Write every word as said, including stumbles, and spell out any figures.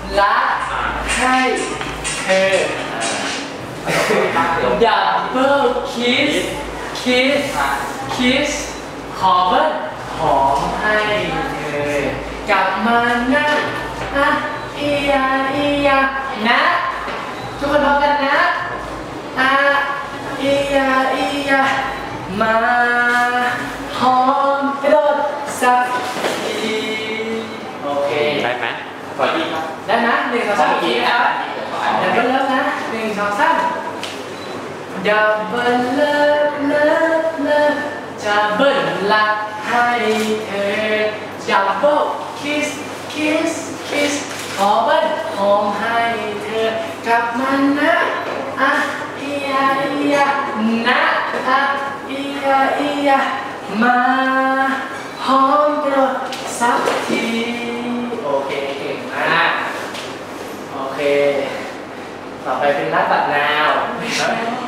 รักให้เธอดับเบิลคิสคิสคิสขอเบิ้ลหอมให้เธอกลับมานะอะอียาอียานะทุกคนพร้อมกันนะอะอียาอียามาหอมกระโดดสักทีโอเคได้ไหมขอดีครับได้นะหนึ่งสองสามทีครับเดี๋ยวก็เริ่มนะหนึ่งสองสามดับเบิลเลิฟเลิฟเลิฟจะเบิ้ลรักให้เธอดับเบิลคิสคิสคิสขอเบิ้ลหอมให้เธอกลับมานะอะอียาอียานะอะอียาอียามาหอมกระโดดสักทีโอเคเก่งมากโอเคต่อไปเป็นรักตัดนาว